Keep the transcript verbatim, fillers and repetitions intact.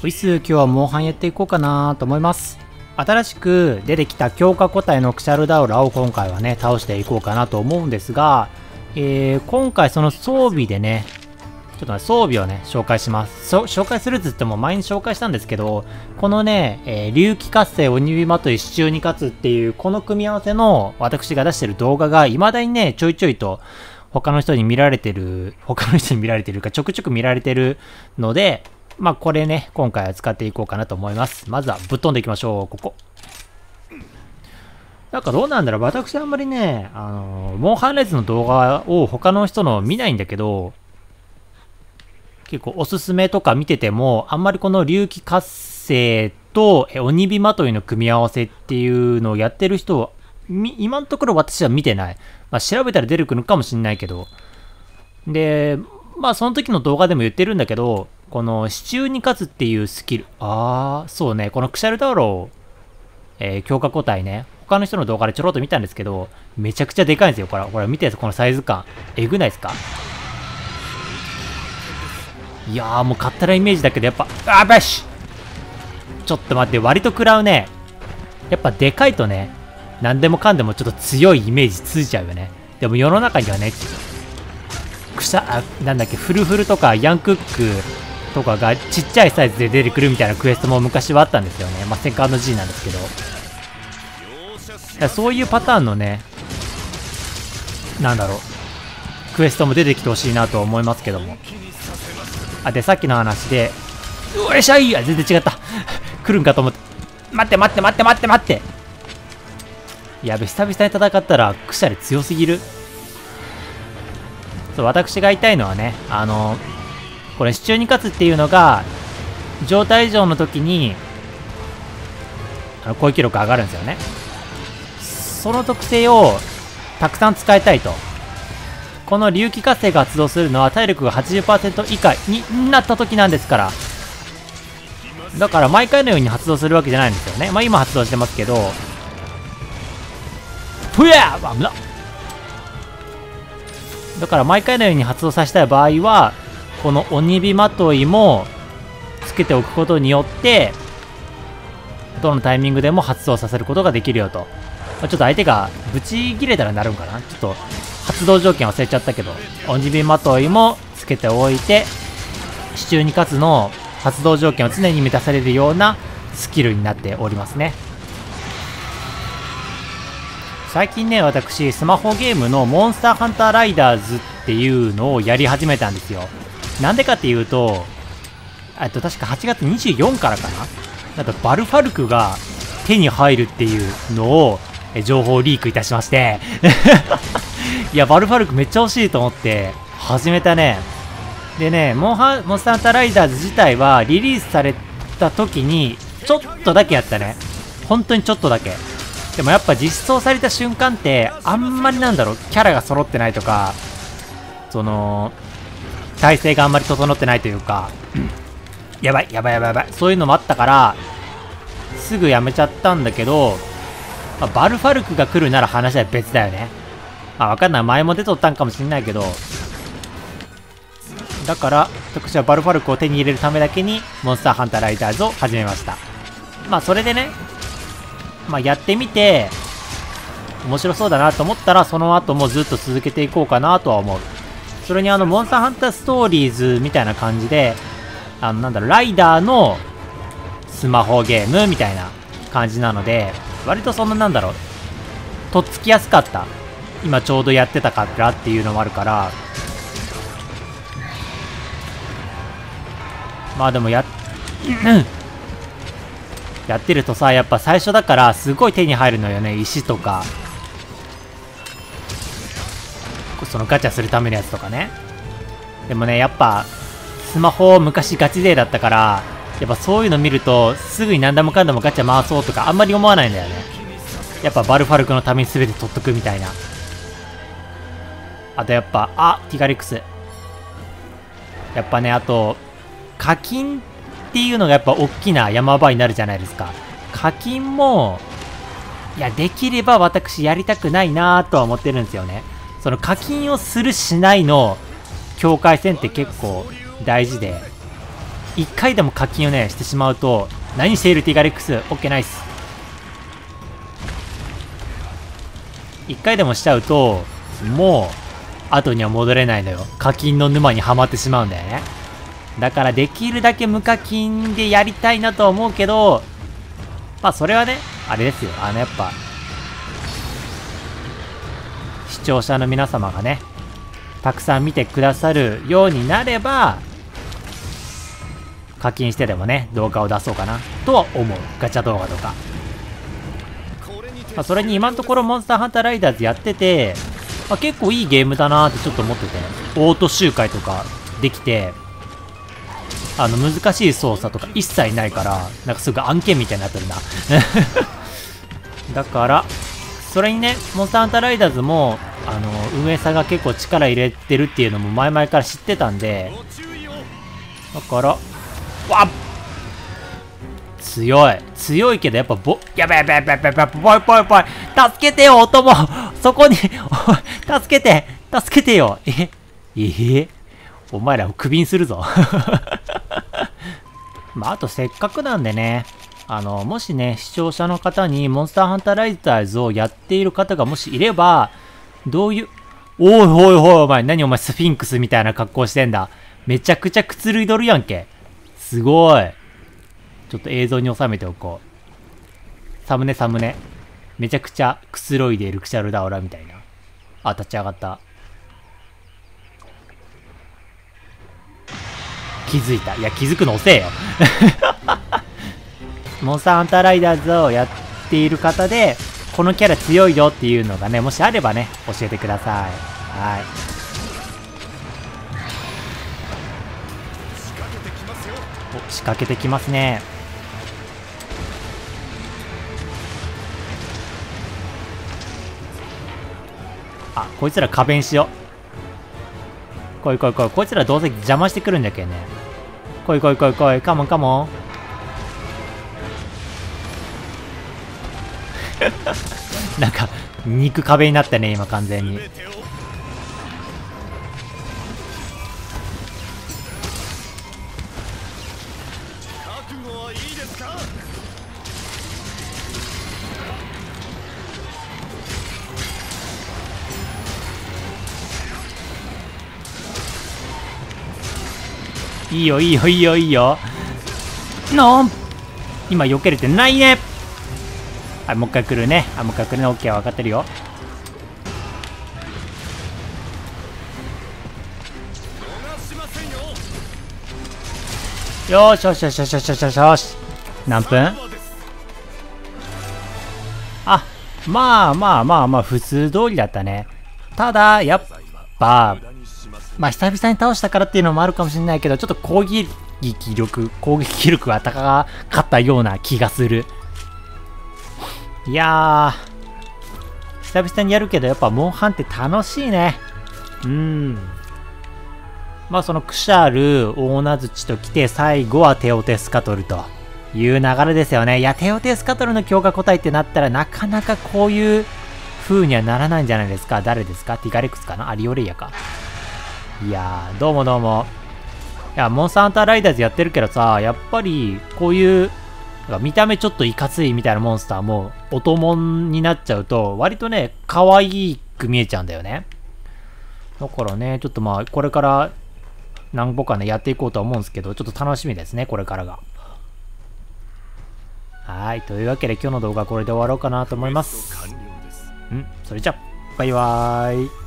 ウィス、今日はモンハンやっていこうかなと思います。新しく出てきた強化個体のクシャルダウラを今回はね、倒していこうかなと思うんですが、えー、今回その装備でね、ちょっとね、装備をね、紹介します。そ紹介するっつっても前に紹介したんですけど、このね、えー、竜気活性鬼火まとい支柱に勝つっていう、この組み合わせの私が出してる動画が、未だにね、ちょいちょいと他の人に見られてる、他の人に見られてるか、ちょくちょく見られてるので、まあこれね、今回は使っていこうかなと思います。まずはぶっ飛んでいきましょう、ここ。なんかどうなんだろう、私あんまりね、あのー、モンハンレッズの動画を他の人の見ないんだけど、結構おすすめとか見てても、あんまりこの竜気活性と鬼火まといの組み合わせっていうのをやってる人を、今のところ私は見てない。まあ調べたら出てくるかもしんないけど。で、まあその時の動画でも言ってるんだけど、この支柱に勝つっていうスキル。あー、そうね。このクシャルダウロー、えー、強化個体ね。他の人の動画でちょろっと見たんですけど、めちゃくちゃでかいんですよ。これ、これ見て、このサイズ感。えぐないですか？いやー、もう勝手なイメージだけど、やっぱ、あーばしちょっと待って、割と食らうね。やっぱでかいとね、何でもかんでもちょっと強いイメージついちゃうよね。でも世の中にはね、くしゃ、あ、なんだっけ、フルフルとかヤンクック、とかがちっちゃいサイズで出てくるみたいなクエストも昔はあったんですよね。まあ、セカンド G なんですけど。だそういうパターンのね、なんだろう、クエストも出てきてほしいなと思いますけども。あ、で、さっきの話で、うえしゃいや、全然違った。来るんかと思って。待って待って待って待って待って。やべ、久々に戦ったら、クシャル強すぎる。そう、私が言いたいのはね、あの、これ支柱に勝つっていうのが状態異常の時にあの攻撃力上がるんですよね。その特性をたくさん使いたいと。この竜気活性が発動するのは体力が はちじゅっパーセント 以下になった時なんですから。だから毎回のように発動するわけじゃないんですよね。まあ今発動してますけど、ふやー、危な。だから毎回のように発動させたい場合はこの鬼火まといもつけておくことによってどのタイミングでも発動させることができるよと。まあ、ちょっと相手がブチ切れたらなるんかな。ちょっと発動条件忘れちゃったけど、鬼火まといもつけておいて支柱に勝つの発動条件を常に満たされるようなスキルになっておりますね。最近ね、私スマホゲームのモンスターハンターライダーズっていうのをやり始めたんですよ。なんでかっていうと、えっと、確かはちがつにじゅうよっかからかな、なんかバルファルクが手に入るっていうのをえ情報リークいたしましていや、バルファルクめっちゃ欲しいと思って始めたね。でね、モンハモンスターハンターライダーズ自体はリリースされた時にちょっとだけやったね。本当にちょっとだけ。でもやっぱ実装された瞬間ってあんまりなんだろう、キャラが揃ってないとか、その体勢があんまり整ってないというか、やばいやばいやばいやばい、そういうのもあったからすぐやめちゃったんだけど、まあ、バルファルクが来るなら話は別だよね。まあわかんない、前も出とったんかもしんないけど、だから私はバルファルクを手に入れるためだけにモンスターハンターライダーズを始めました。まあそれでね、まあやってみて面白そうだなと思ったら、その後もずっと続けていこうかなとは思う。それにあのモンスターハンターストーリーズみたいな感じで、あのなんだろう、ライダーのスマホゲームみたいな感じなので、割とそのなんだろう、とっつきやすかった。今ちょうどやってたからっていうのもあるから、まあでもやうんやってるとさ、やっぱ最初だからすごい手に入るのよね。石とかそのガチャするためのやつとかね。でもね、やっぱスマホ昔ガチ勢だったから、やっぱそういうの見るとすぐに何でもかんでもガチャ回そうとかあんまり思わないんだよね。やっぱバルファルクのために全て取っとくみたいな。あとやっぱ、あ、ティガレックスやっぱね、あと課金っていうのがやっぱ大きな山場になるじゃないですか。課金もいや、できれば私やりたくないなとは思ってるんですよね。その課金をするしないの境界線って結構大事で、 いっかいでも課金をね、してしまうと、何しているティガレックス。オッケーナイス。いっかいでもしちゃうと、もう、後には戻れないのよ。課金の沼にはまってしまうんだよね。だからできるだけ無課金でやりたいなとは思うけど、まあそれはね、あれですよ。あのやっぱ、視聴者の皆様がね、たくさん見てくださるようになれば、課金してでもね、動画を出そうかな、とは思う。ガチャ動画とか。まあそれに今のところモンスターハンターライダーズやってて、まあ、結構いいゲームだなーってちょっと思ってて、オート周回とかできて、あの難しい操作とか一切ないから、なんかすぐ案件みたいになってるな。だから、それにね、モンスターハンターライダーズも、あの、運営さんが結構力入れてるっていうのも前々から知ってたんで、だから、わっ強い。強いけどやっぱぼ、やべやべやべやべやべ、ぽいぽいぽい。助けてよ、お供。そこに、おい、助けて。助けてよ。ええお前らをクビにするぞ。まあ、あとせっかくなんでね、あの、もしね、視聴者の方にモンスターハンターライダーズをやっている方がもしいれば、どういう、おいおいおいお前、何お前スフィンクスみたいな格好してんだ。めちゃくちゃくつろいどるやんけ。すごい。ちょっと映像に収めておこう。サムネサムネ。めちゃくちゃくつろいでいるクシャルダオラみたいな。あ、立ち上がった。気づいた。いや、気づくの遅えよ。モンスターハンターライダーズをやっている方で、このキャラ強いよっていうのがね、もしあればね、教えてください。はい。お、仕掛けてきますね。あ、こいつら壁弁しよう。来い来い来い。こいつらどうせ邪魔してくるんだっけね。来い来い来い来い。カモンカモン。なんか、肉壁になったね、今完全に。いいよいいよいいよいいよ。のん今避けれてないね。はい、もう一回来るね。あ、もう一回来るね。オッケー、分かってるよ。よーしよしよしよしよしよしよし。何分？あ、まあまあまあまあ、普通通りだったね。ただ、やっぱ、まあ久々に倒したからっていうのもあるかもしれないけど、ちょっと攻撃力、攻撃力が高かったような気がする。いやー、久々にやるけど、やっぱモンハンって楽しいね。うん。まあそのクシャル、大名槌と来て、最後はテオテスカトルという流れですよね。いや、テオテスカトルの強化個体ってなったら、なかなかこういう風にはならないんじゃないですか。誰ですか？ティガレックスかな？アリオレイヤか。いやー、どうもどうも。いや、モンスターハンターライダーズやってるけどさ、やっぱり、こういう、見た目ちょっといかついみたいなモンスターも、お供になっちゃうと、割とね、可愛く見えちゃうんだよね。だからね、ちょっとまあ、これから、何個かね、やっていこうとは思うんですけど、ちょっと楽しみですね、これからが。はい、というわけで今日の動画はこれで終わろうかなと思います。うん、それじゃ、バイバーイ。